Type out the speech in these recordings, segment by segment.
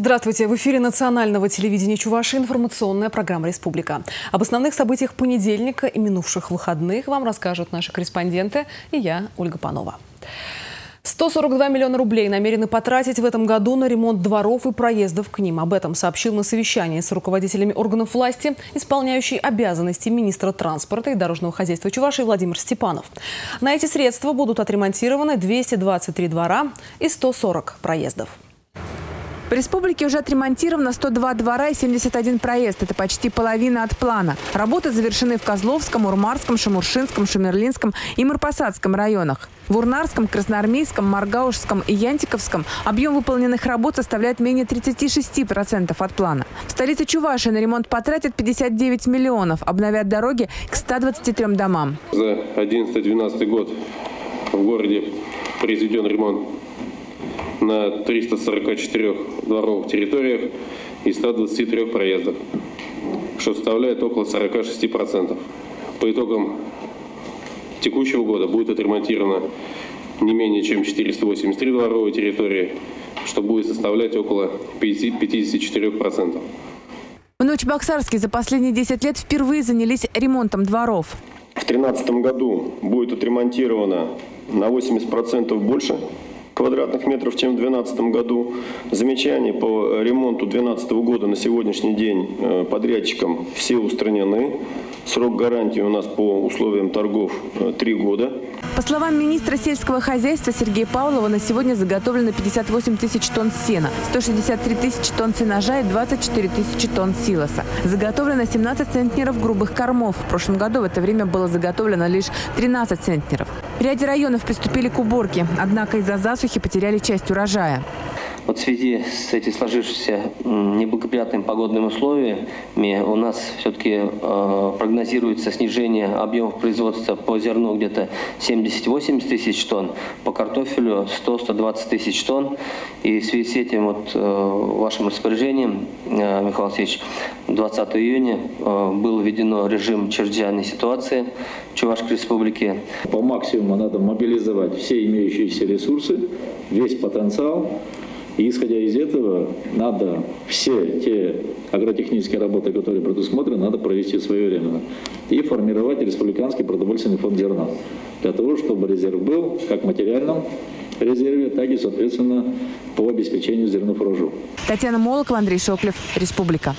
Здравствуйте! В эфире национального телевидения Чувашии информационная программа «Республика». Об основных событиях понедельника и минувших выходных вам расскажут наши корреспонденты и я, Ольга Панова. 142 миллиона рублей намерены потратить в этом году на ремонт дворов и проездов к ним. Об этом сообщил на совещании с руководителями органов власти исполняющий обязанности министра транспорта и дорожного хозяйства Чувашии Владимир Степанов. На эти средства будут отремонтированы 223 двора и 140 проездов. В республике уже отремонтировано 102 двора и 71 проезд. Это почти половина от плана. Работы завершены в Козловском, Урмарском, Шамуршинском, Шумерлинском и Марпасадском районах. В Урнарском, Красноармейском, Маргаушском и Янтиковском объем выполненных работ составляет менее 36% от плана. В столице Чувашии на ремонт потратят 59 миллионов, обновят дороги к 123 домам. За 2011-2012 год в городе произведен ремонт на 344 дворовых территориях и 123 проездах, что составляет около 46%. По итогам текущего года будет отремонтировано не менее чем 483 дворовые территории, что будет составлять около 54%. В Новочебоксарске за последние 10 лет впервые занялись ремонтом дворов. В 2013 году будет отремонтировано на 80% больше квадратных метров, чем в 2012 году. Замечания по ремонту 2012 года на сегодняшний день подрядчикам все устранены. Срок гарантии у нас по условиям торгов 3 года. По словам министра сельского хозяйства Сергея Павлова, на сегодня заготовлено 58 тысяч тонн сена, 163 тысячи тонн сенажа и 24 тысячи тонн силоса. Заготовлено 17 центнеров грубых кормов. В прошлом году в это время было заготовлено лишь 13 центнеров. В ряде районов приступили к уборке, однако из-за засухи потеряли часть урожая. Вот в связи с этими сложившимися неблагоприятными погодными условиями у нас все-таки прогнозируется снижение объемов производства по зерну где-то 70-80 тысяч тонн, по картофелю 100-120 тысяч тонн. И в связи с этим вашим распоряжением, Михаил Алексеевич, 20 июня был введен режим чрезвычайной ситуации в Чувашской республике. По максимуму надо мобилизовать все имеющиеся ресурсы, весь потенциал. И исходя из этого, надо все те агротехнические работы, которые предусмотрены, надо провести своевременно. И формировать республиканский продовольственный фонд зерна. Для того, чтобы резерв был как в материальном резерве, так и, соответственно, по обеспечению зернофуражу. Татьяна Молокова, Андрей Шоклев, Республика.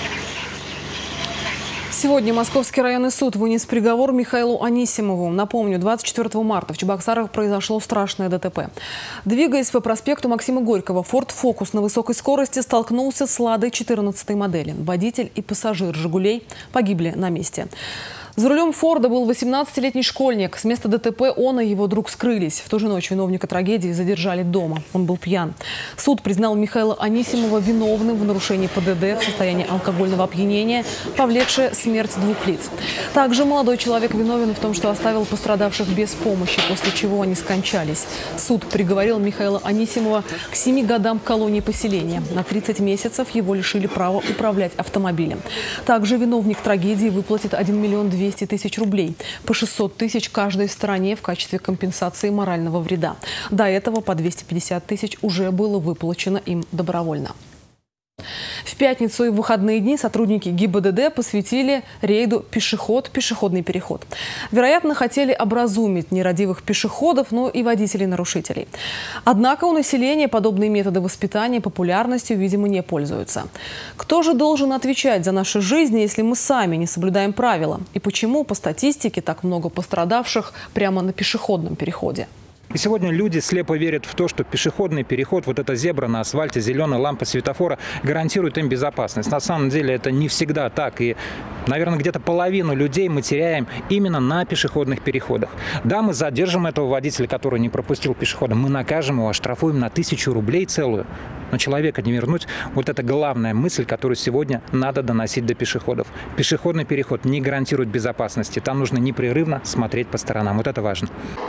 Сегодня Московский районный суд вынес приговор Михаилу Анисимову. Напомню, 24 марта в Чебоксарах произошло страшное ДТП. Двигаясь по проспекту Максима Горького, Ford Focus на высокой скорости столкнулся с «Ладой» 14-й модели. Водитель и пассажир «Жигулей» погибли на месте. За рулем Форда был 18-летний школьник. С места ДТП он и его друг скрылись. В ту же ночь виновника трагедии задержали дома. Он был пьян. Суд признал Михаила Анисимова виновным в нарушении ПДД в состоянии алкогольного опьянения, повлекшее смерть 2 лиц. Также молодой человек виновен в том, что оставил пострадавших без помощи, после чего они скончались. Суд приговорил Михаила Анисимова к 7 годам колонии поселения. На 30 месяцев его лишили права управлять автомобилем. Также виновник трагедии выплатит 1 миллион 200 тысяч рублей, по 600 тысяч каждой стороне в качестве компенсации морального вреда. До этого по 250 тысяч уже было выплачено им добровольно. В пятницу и в выходные дни сотрудники ГИБДД посвятили рейду «Пешеход-пешеходный переход». Вероятно, хотели образумить нерадивых пешеходов, но и водителей-нарушителей. Однако у населения подобные методы воспитания популярностью, видимо, не пользуются. Кто же должен отвечать за наши жизни, если мы сами не соблюдаем правила? И почему по статистике так много пострадавших прямо на пешеходном переходе? И сегодня люди слепо верят в то, что пешеходный переход, вот эта зебра на асфальте, зеленая лампа светофора гарантирует им безопасность. На самом деле это не всегда так. И, наверное, где-то половину людей мы теряем именно на пешеходных переходах. Да, мы задержим этого водителя, который не пропустил пешехода. Мы накажем его, оштрафуем на 1000 рублей целую. Но человека не вернуть. Вот это главная мысль, которую сегодня надо доносить до пешеходов. Пешеходный переход не гарантирует безопасности. Там нужно непрерывно смотреть по сторонам. Вот это важно.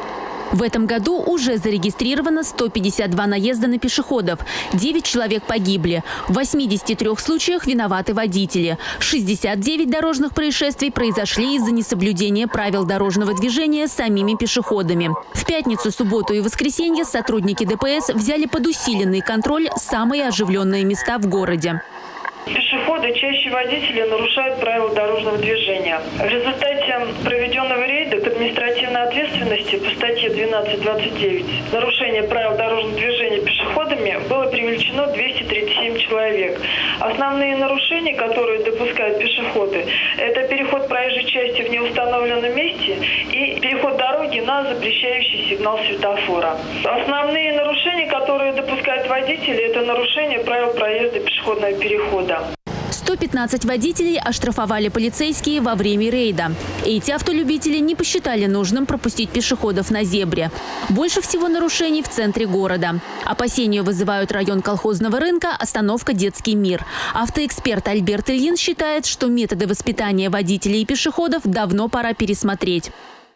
В этом году уже зарегистрировано 152 наезда на пешеходов. 9 человек погибли. В 83 случаях виноваты водители. 69 дорожных происшествий произошли из-за несоблюдения правил дорожного движения самими пешеходами. В пятницу, субботу и воскресенье сотрудники ДПС взяли под усиленный контроль самые оживленные места в городе. Пешеходы, чаще водители, нарушают правила дорожного движения. В результате проведенного рейда к административной ответственности по статье 12.29 нарушение правил дорожного движения пешеходами было привлечено 237 человек. Основные нарушения, которые допускают пешеходы, это переход проезжей части в неустановленном месте и переход дороги на запрещающий сигнал светофора. Основные нарушения, которые допускают водители, это нарушение правил проезда пешеходного перехода. 115 водителей оштрафовали полицейские во время рейда. Эти автолюбители не посчитали нужным пропустить пешеходов на зебре. Больше всего нарушений в центре города. Опасения вызывают район колхозного рынка, остановка «Детский мир». Автоэксперт Альберт Ильин считает, что методы воспитания водителей и пешеходов давно пора пересмотреть.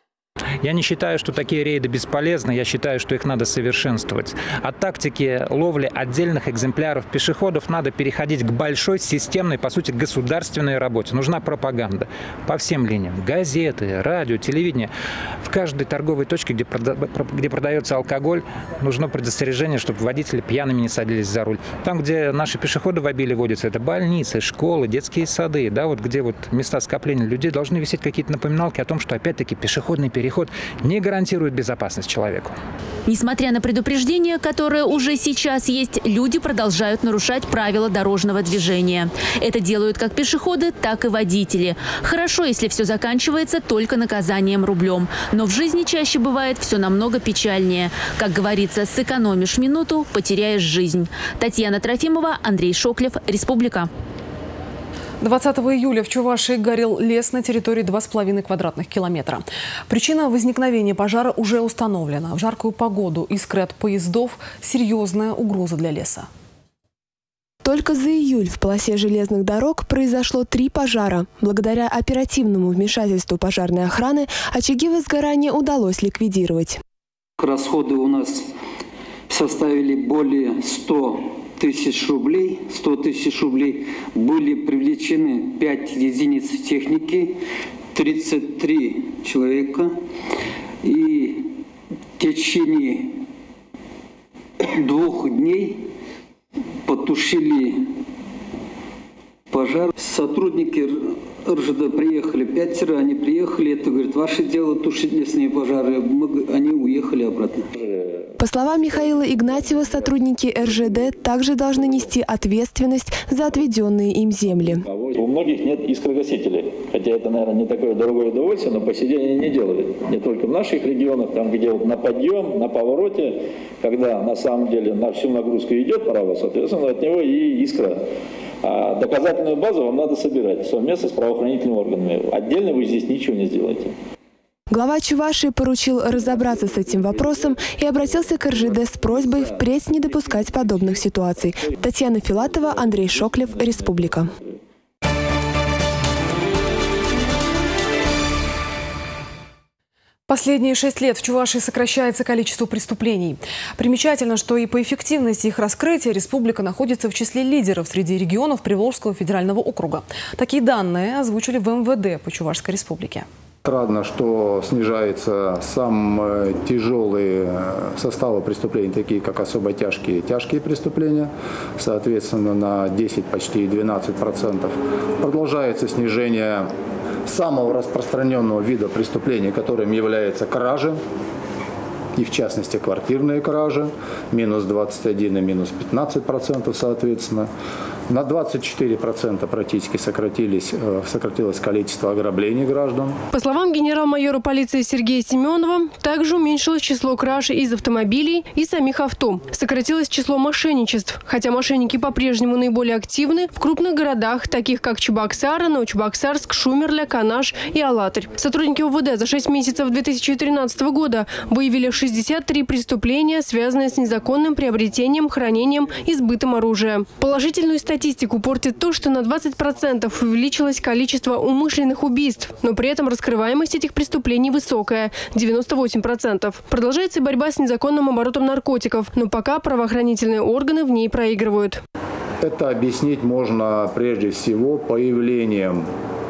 Я не считаю, что такие рейды бесполезны, я считаю, что их надо совершенствовать. От тактики ловли отдельных экземпляров пешеходов надо переходить к большой, системной, по сути, государственной работе. Нужна пропаганда по всем линиям. Газеты, радио, телевидение. В каждой торговой точке, где продается алкоголь, нужно предостережение, чтобы водители пьяными не садились за руль. Там, где наши пешеходы в обилии водятся, это больницы, школы, детские сады, да, вот где вот места скопления людей, должны висеть какие-то напоминалки о том, что опять-таки пешеходный переход не гарантирует безопасность человеку. Несмотря на предупреждения, которые уже сейчас есть, люди продолжают нарушать правила дорожного движения. Это делают как пешеходы, так и водители. Хорошо, если все заканчивается только наказанием рублем. Но в жизни чаще бывает все намного печальнее. Как говорится, сэкономишь минуту, потеряешь жизнь. Татьяна Трофимова, Андрей Шоклев, Республика. 20 июля в Чувашии горел лес на территории 2,5 квадратных километра. Причина возникновения пожара уже установлена. В жаркую погоду искры от поездов – серьезная угроза для леса. Только за июль в полосе железных дорог произошло 3 пожара. Благодаря оперативному вмешательству пожарной охраны очаги возгорания удалось ликвидировать. Расходы у нас составили более 100 тысяч рублей. 100 тысяч рублей. Были привлечены 5 единиц техники, 33 человека. И в течение 2 дней потушили пожар. Сотрудники РЖД приехали, 5, они приехали, это, говорит, ваше дело тушить лесные пожары. Они уехали обратно. По словам Михаила Игнатьева, сотрудники РЖД также должны нести ответственность за отведенные им земли. У многих нет искрогасителей. Хотя это, наверное, не такое дорогое удовольствие, но по сей день они не делают. Не только в наших регионах, там, где вот на подъем, на повороте, когда на самом деле на всю нагрузку идет паровоз, соответственно, от него и искра. А доказательную базу вам надо собирать совместно с правоохранительными органами. Отдельно вы здесь ничего не сделаете. Глава Чувашии поручил разобраться с этим вопросом и обратился к РЖД с просьбой впредь не допускать подобных ситуаций. Татьяна Филатова, Андрей Шоклев, Республика. Последние 6 лет в Чувашии сокращается количество преступлений. Примечательно, что и по эффективности их раскрытия республика находится в числе лидеров среди регионов Приволжского федерального округа. Такие данные озвучили в МВД по Чувашской республике. Отрадно, что снижаются самые тяжелые составы преступлений, такие как особо тяжкие и тяжкие преступления, соответственно, на 10, почти 12%. Продолжается снижение самого распространенного вида преступлений, которым является кража, и в частности квартирные кражи, минус 21 и минус 15% соответственно. На 24% практически сократилось количество ограблений граждан. По словам генерал-майора полиции Сергея Семенова, также уменьшилось число краж из автомобилей и самих авто. Сократилось число мошенничеств, хотя мошенники по-прежнему наиболее активны в крупных городах, таких как Чебоксары, Новочебоксарск, Шумерля, Канаш и Алатырь. Сотрудники УВД за 6 месяцев 2013 года выявили 63 преступления, связанные с незаконным приобретением, хранением и сбытом оружия. Положительную статистику статистику портит то, что на 20% увеличилось количество умышленных убийств. Но при этом раскрываемость этих преступлений высокая – 98%. Продолжается борьба с незаконным оборотом наркотиков, но пока правоохранительные органы в ней проигрывают. Это объяснить можно прежде всего появлением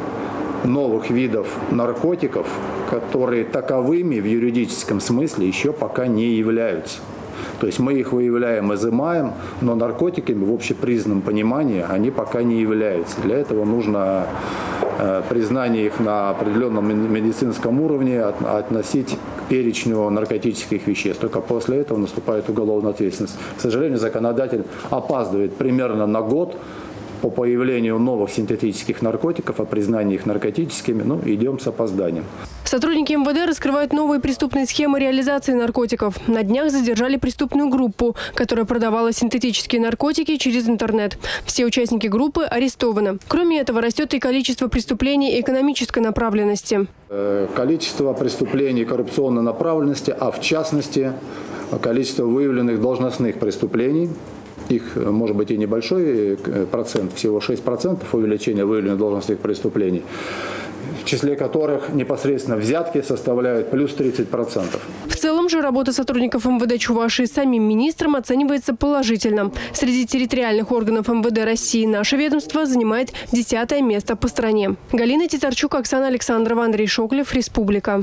новых видов наркотиков, которые таковыми в юридическом смысле еще пока не являются. То есть мы их выявляем, изымаем, но наркотиками в общепризнанном понимании они пока не являются. Для этого нужно признание их на определенном медицинском уровне относить к перечню наркотических веществ. Только после этого наступает уголовная ответственность. К сожалению, законодатель опаздывает примерно на год по появлению новых синтетических наркотиков, о признании их наркотическими, идем с опозданием. Сотрудники МВД раскрывают новые преступные схемы реализации наркотиков. На днях задержали преступную группу, которая продавала синтетические наркотики через интернет. Все участники группы арестованы. Кроме этого, растет и количество преступлений экономической направленности. Количество преступлений коррупционной направленности, а в частности, количество выявленных должностных преступлений. Их, может быть, и небольшой процент, всего 6% увеличения выявленных должностных преступлений, в числе которых непосредственно взятки составляют плюс 30%. В целом же работа сотрудников МВД Чувашии самим министром оценивается положительно. Среди территориальных органов МВД России наше ведомство занимает 10-е место по стране. Галина Титарчук, Оксана Александрова, Андрей Шоклев, Республика.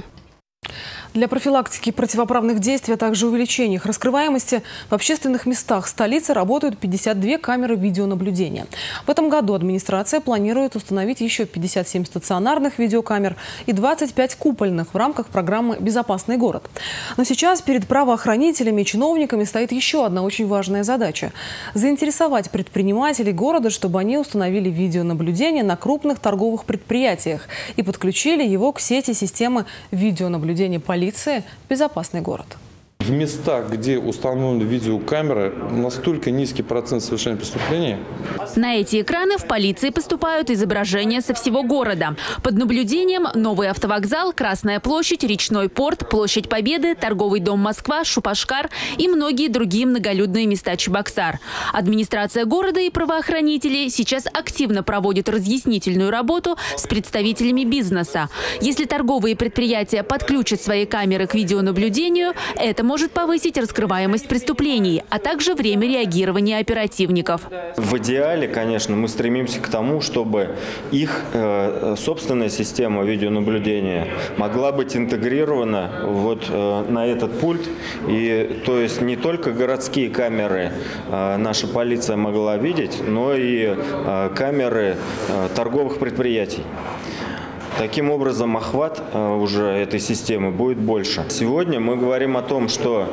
Для профилактики противоправных действий, а также увеличения их раскрываемости в общественных местах столицы работают 52 камеры видеонаблюдения. В этом году администрация планирует установить еще 57 стационарных видеокамер и 25 купольных в рамках программы «Безопасный город». Но сейчас перед правоохранителями и чиновниками стоит еще одна очень важная задача – заинтересовать предпринимателей города, чтобы они установили видеонаблюдение на крупных торговых предприятиях и подключили его к сети системы видеонаблюдения полиции «Безопасный город». В местах, где установлены видеокамеры, настолько низкий процент совершения преступлений. На эти экраны в полиции поступают изображения со всего города. Под наблюдением новый автовокзал, Красная площадь, Речной порт, Площадь Победы, Торговый дом Москва, Шупашкар и многие другие многолюдные места Чебоксар. Администрация города и правоохранители сейчас активно проводят разъяснительную работу с представителями бизнеса. Если торговые предприятия подключат свои камеры к видеонаблюдению, это может повысить раскрываемость преступлений, а также время реагирования оперативников. В идеале, конечно, мы стремимся к тому, чтобы их собственная система видеонаблюдения могла быть интегрирована на этот пульт. И то есть не только городские камеры наша полиция могла видеть, но и камеры торговых предприятий. Таким образом, охват уже этой системы будет больше. Сегодня мы говорим о том, что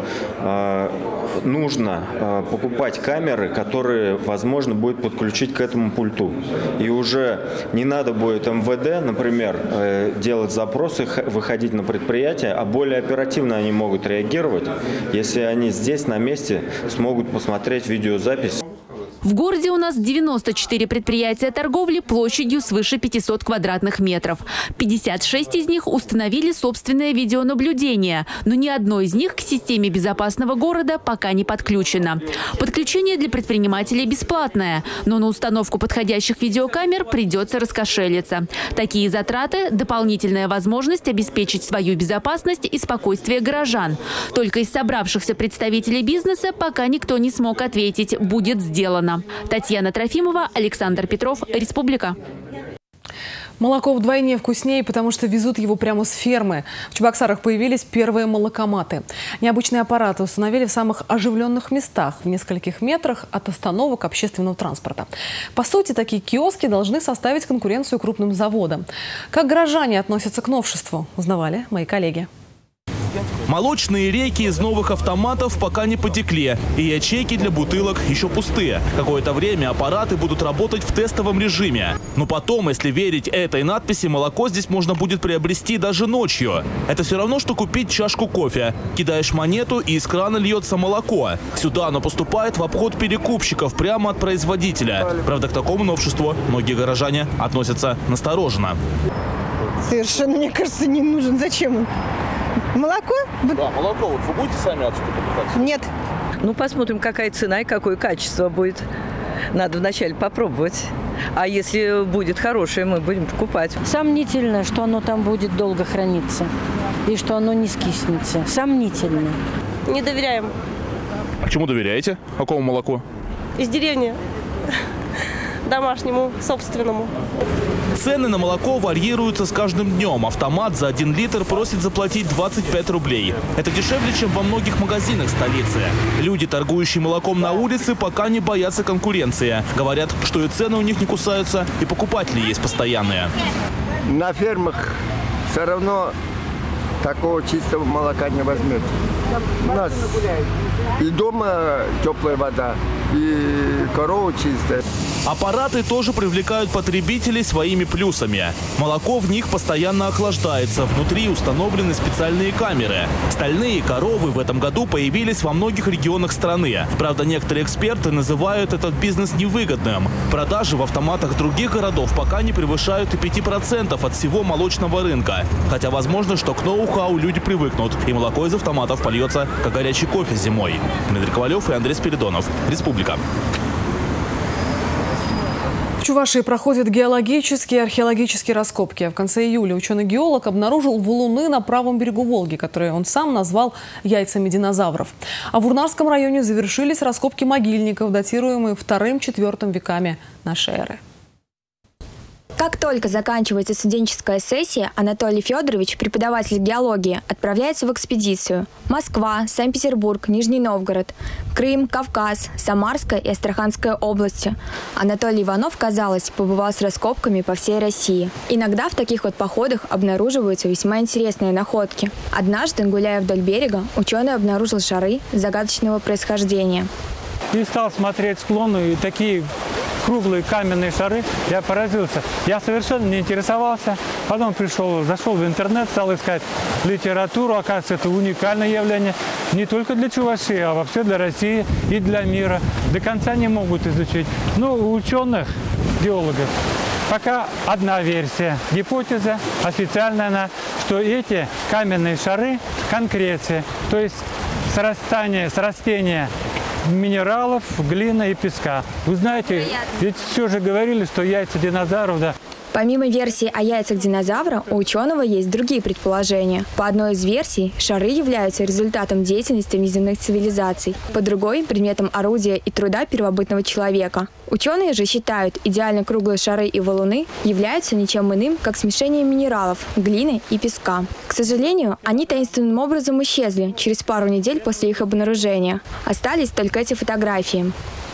нужно покупать камеры, которые возможно будет подключить к этому пульту. И уже не надо будет МВД, например, делать запросы, выходить на предприятие, а более оперативно они могут реагировать, если они здесь на месте смогут посмотреть видеозапись. В городе у нас 94 предприятия торговли площадью свыше 500 квадратных метров. 56 из них установили собственное видеонаблюдение, но ни одно из них к системе безопасного города пока не подключено. Подключение для предпринимателей бесплатное, но на установку подходящих видеокамер придется раскошелиться. Такие затраты – дополнительная возможность обеспечить свою безопасность и спокойствие горожан. Только из собравшихся представителей бизнеса пока никто не смог ответить «будет сделано». Татьяна Трофимова, Александр Петров, Республика. Молоко вдвойне вкуснее, потому что везут его прямо с фермы. В Чебоксарах появились первые молокоматы. Необычные аппараты установили в самых оживленных местах, в нескольких метрах от остановок общественного транспорта. По сути, такие киоски должны составить конкуренцию крупным заводам. Как горожане относятся к новшеству, узнавали мои коллеги. Молочные реки из новых автоматов пока не потекли, и ячейки для бутылок еще пустые. Какое-то время аппараты будут работать в тестовом режиме. Но потом, если верить этой надписи, молоко здесь можно будет приобрести даже ночью. Это все равно, что купить чашку кофе. Кидаешь монету, и из крана льется молоко. Сюда оно поступает в обход перекупщиков прямо от производителя. Правда, к такому новшеству многие горожане относятся настороженно. Совершенно, мне кажется, не нужен. Зачем он? Молоко? Да, молоко. Вы будете сами отсюда покупать? Нет. Ну, посмотрим, какая цена и какое качество будет. Надо вначале попробовать. А если будет хорошее, мы будем покупать. Сомнительно, что оно там будет долго храниться и что оно не скиснется. Сомнительно. Не доверяем. А чему доверяете? Какому молоку? Из деревни. Домашнему, собственному. Цены на молоко варьируются с каждым днем. Автомат за 1 литр просит заплатить 25 рублей. Это дешевле, чем во многих магазинах столицы. Люди, торгующие молоком на улице, пока не боятся конкуренции. Говорят, что и цены у них не кусаются, и покупатели есть постоянные. На фермах все равно такого чистого молока не возьмет. У нас и дома теплая вода, и корова чистая. Аппараты тоже привлекают потребителей своими плюсами. Молоко в них постоянно охлаждается. Внутри установлены специальные камеры. Стальные коровы в этом году появились во многих регионах страны. Правда, некоторые эксперты называют этот бизнес невыгодным. Продажи в автоматах других городов пока не превышают и 5% от всего молочного рынка. Хотя возможно, что к ноу-хау люди привыкнут, и молоко из автоматов польется, как горячий кофе зимой. Дмитрий Ковалев и Андрей Спиридонов. Республика. В Чувашии проходят геологические и археологические раскопки. В конце июля ученый-геолог обнаружил валуны на правом берегу Волги, которые он сам назвал яйцами динозавров. А в Урнарском районе завершились раскопки могильников, датируемые II-IV веками нашей эры. Как только заканчивается студенческая сессия, Анатолий Федорович, преподаватель геологии, отправляется в экспедицию. Москва, Санкт-Петербург, Нижний Новгород, Крым, Кавказ, Самарская и Астраханская области. Анатолий Иванов, казалось, побывал с раскопками по всей России. Иногда в таких вот походах обнаруживаются весьма интересные находки. Однажды, гуляя вдоль берега, ученый обнаружил шары загадочного происхождения. И стал смотреть склоны, и такие круглые каменные шары, я поразился. Я совершенно не интересовался. Потом зашел в интернет, стал искать литературу. Оказывается, это уникальное явление не только для Чувашии, а вообще для России и для мира. До конца не могут изучить. Но у ученых, геологов, пока одна версия. Гипотеза, официальная она, что эти каменные шары – конкреция, то есть срастение минералов, глины и песка. Вы знаете, ведь все же говорили, что яйца динозавров, да. Помимо версии о яйцах динозавра, у ученого есть другие предположения. По одной из версий, шары являются результатом деятельности внеземных цивилизаций. По другой – предметом орудия и труда первобытного человека. Ученые же считают, идеально круглые шары и валуны являются ничем иным, как смешением минералов, глины и песка. К сожалению, они таинственным образом исчезли через пару недель после их обнаружения. Остались только эти фотографии.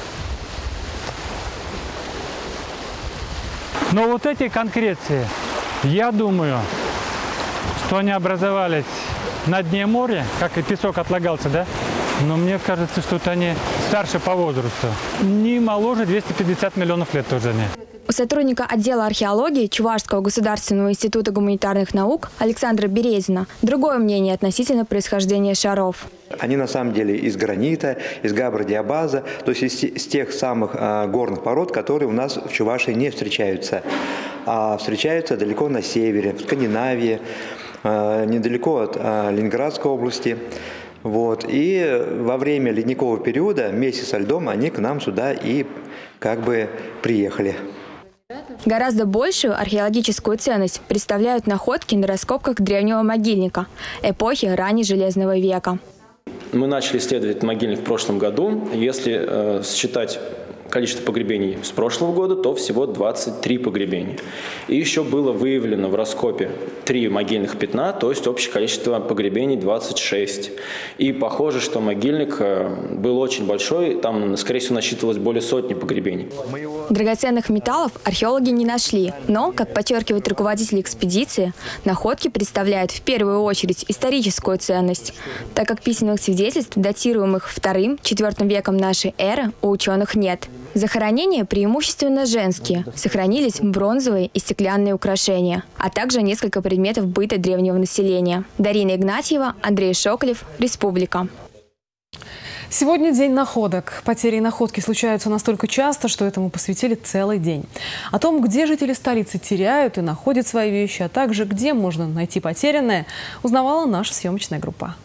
Но вот эти конкреции, я думаю, что они образовались на дне моря, как и песок отлагался, да? Но мне кажется, что они старше по возрасту. Не моложе 250 миллионов лет тоже не. У сотрудника отдела археологии Чувашского государственного института гуманитарных наук Александра Березина другое мнение относительно происхождения шаров. Они на самом деле из гранита, из габродиабаза, то есть из тех самых горных пород, которые у нас в Чувашии не встречаются. А встречаются далеко на севере, в Скандинавии, недалеко от Ленинградской области. Вот. И во время ледникового периода вместе со льдом они к нам сюда и как бы приехали. Гораздо большую археологическую ценность представляют находки на раскопках древнего могильника эпохи раннежелезного века. Мы начали исследовать могильник в прошлом году. Если считать количество погребений с прошлого года, то всего 23 погребения. И еще было выявлено в раскопе 3 могильных пятна, то есть общее количество погребений 26. И похоже, что могильник был очень большой, там, скорее всего, насчитывалось более сотни погребений. Драгоценных металлов археологи не нашли, но, как подчеркивает руководитель экспедиции, находки представляют в первую очередь историческую ценность, так как письменных свидетельств, датируемых II-IV веком нашей эры, у ученых нет. Захоронения преимущественно женские. Сохранились бронзовые и стеклянные украшения, а также несколько предметов быта древнего населения. Дарина Игнатьева, Андрей Шоколев, Республика. Сегодня день находок. Потери и находки случаются настолько часто, что этому посвятили целый день. О том, где жители столицы теряют и находят свои вещи, а также где можно найти потерянное, узнавала наша съемочная группа.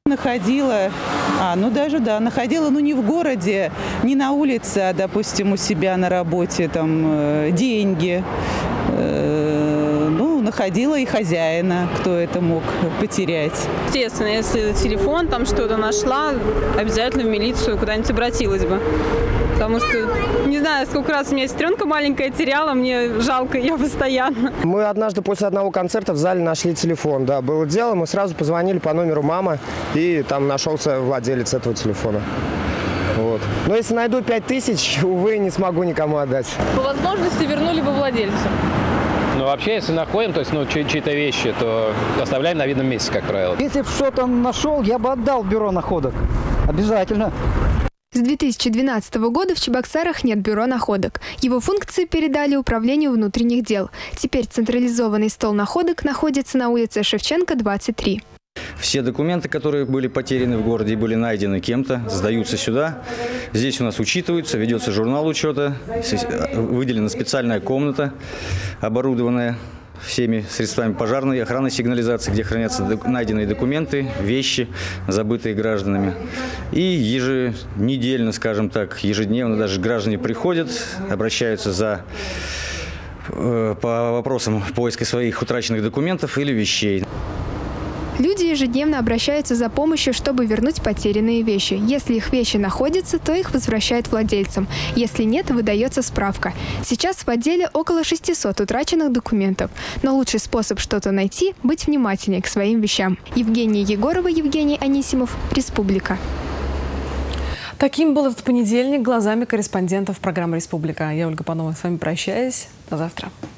Находила, находила, не в городе, не на улице, а, допустим, у себя на работе, там, деньги. Находила и хозяина, кто это мог потерять. Естественно, если телефон, там что-то нашла, обязательно в милицию куда-нибудь обратилась бы. Потому что, не знаю, сколько раз у меня сестренка маленькая теряла, мне жалко ее постоянно. Мы однажды после одного концерта в зале нашли телефон. Да, было дело, мы сразу позвонили по номеру мамы, и там нашелся владелец этого телефона. Вот. Но если найду 5000, увы, не смогу никому отдать. По возможности вернули бы владельцу. Вообще, если находим, то есть, чьи-то вещи, то оставляем на видном месте, как правило. Если бы что-то нашел, я бы отдал в бюро находок. Обязательно. С 2012 года в Чебоксарах нет бюро находок. Его функции передали Управлению внутренних дел. Теперь централизованный стол находок находится на улице Шевченко, 23. Все документы, которые были потеряны в городе и были найдены кем-то, сдаются сюда. Здесь у нас учитываются, ведется журнал учета, выделена специальная комната, оборудованная всеми средствами пожарной охраны, сигнализации, где хранятся найденные документы, вещи, забытые гражданами. И еженедельно, скажем так, ежедневно даже граждане приходят, обращаются по вопросам поиска своих утраченных документов или вещей. Люди ежедневно обращаются за помощью, чтобы вернуть потерянные вещи. Если их вещи находятся, то их возвращают владельцам. Если нет, выдается справка. Сейчас в отделе около 600 утраченных документов. Но лучший способ что-то найти – быть внимательнее к своим вещам. Евгения Егорова, Евгений Анисимов, Республика. Таким был этот понедельник глазами корреспондентов программы «Республика». Я, Ольга Панова, с вами прощаюсь. До завтра.